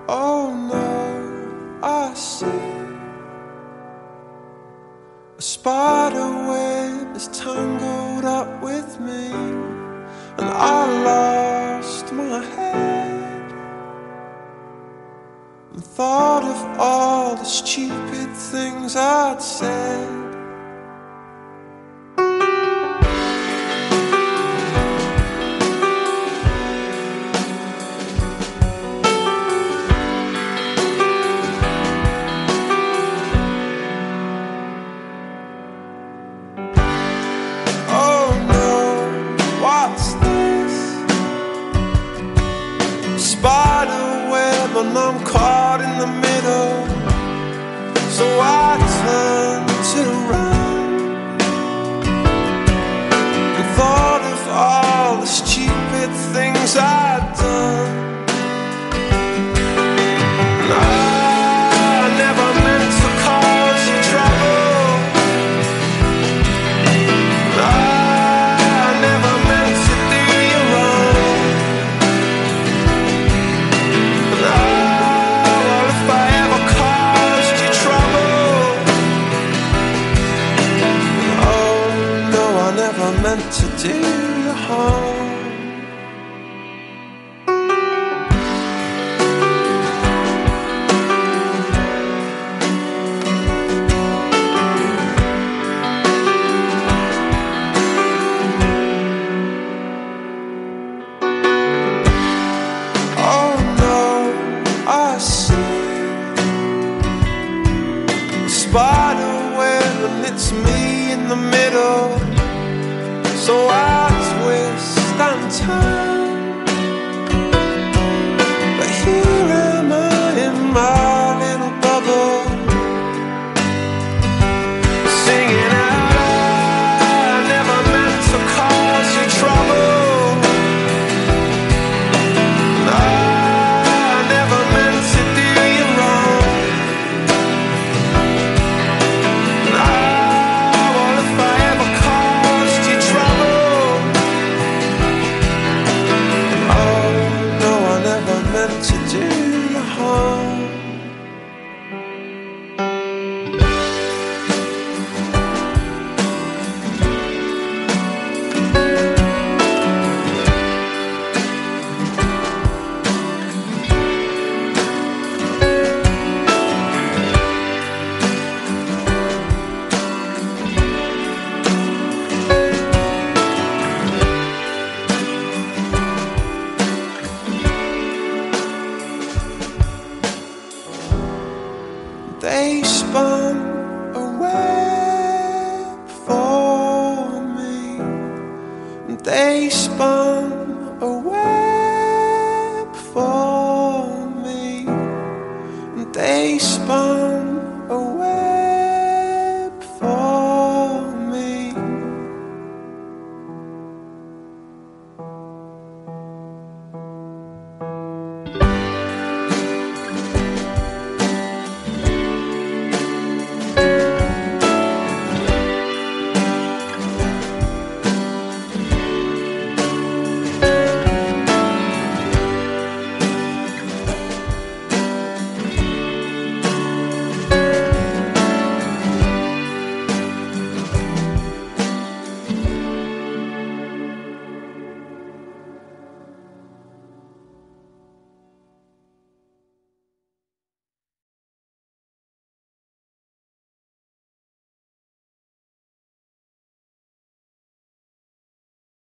Oh no, I see a spider web is tangled up with me, and I lost my head and thought of all the stupid things I'd said. Spider web and I'm caught in the middle, so I turned it around and thought of all the stupid things I'd done. And I never meant to cause you trouble, and I never meant to do you wrong. Meant to do you harm. Oh no, I see a spider web and it's me in the middle, so I twist and turn, but here am I in my little bubble, singing out, I never meant to cause you trouble, and I never meant to do you wrong, and well, if I ever caused you trouble, meant to do you harm. They spun a web for me. They spun a web for me. They spun